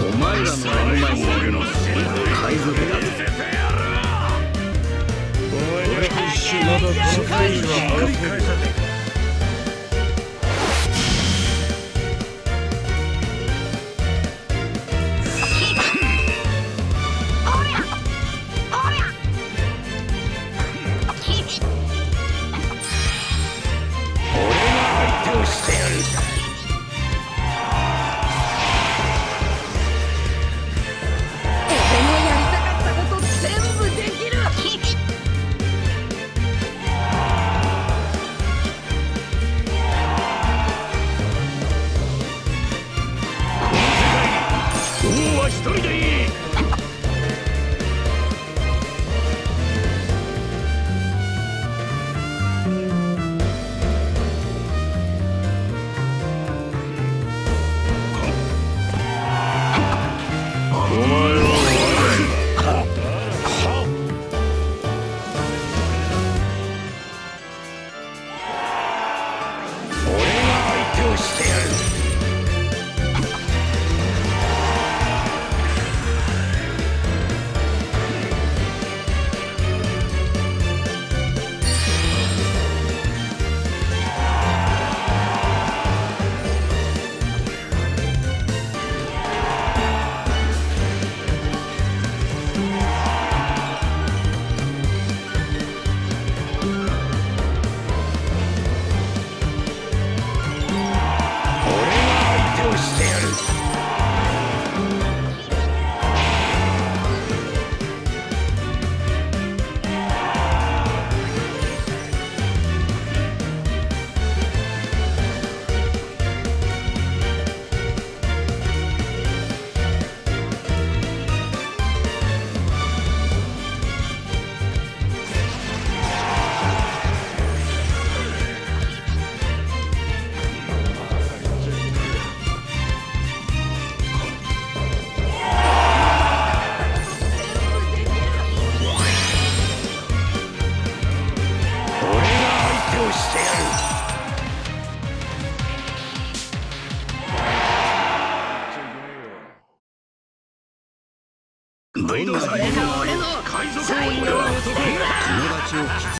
お前らの目の前にいるのは海賊だぞ。 俺と一緒にまだこのページは繰り返さない。 一人でいい。お前は俺が相手をしてやる。どんな俺の海賊王になる男。